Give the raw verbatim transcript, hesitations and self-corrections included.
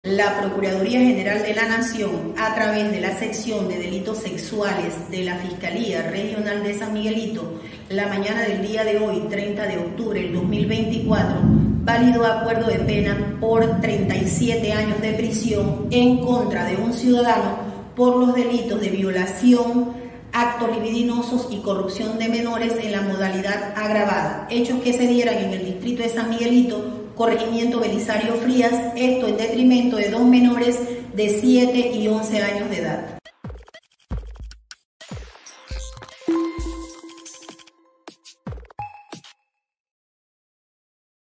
La Procuraduría General de la Nación, a través de la sección de delitos sexuales de la Fiscalía Regional de San Miguelito, la mañana del día de hoy, treinta de octubre del dos mil veinticuatro, validó acuerdo de pena por treinta y siete años de prisión en contra de un ciudadano por los delitos de violación, actos libidinosos y corrupción de menores en la modalidad agravada, hechos que se dieran en el distrito de San Miguelito, corregimiento Belisario Frías, esto en detrimento de dos menores de siete y once años de edad.